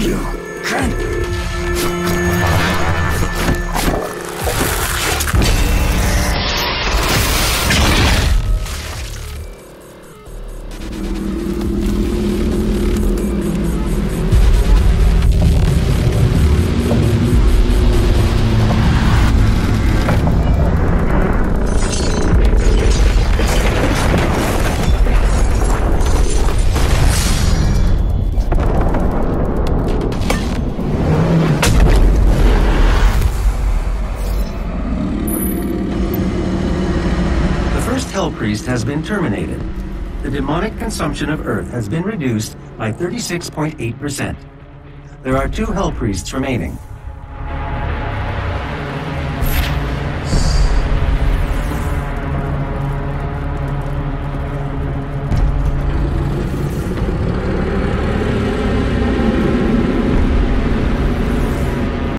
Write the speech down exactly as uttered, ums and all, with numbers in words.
You can't... Hell Priest has been terminated. The demonic consumption of Earth has been reduced by thirty-six point eight percent. There are two Hell Priests remaining.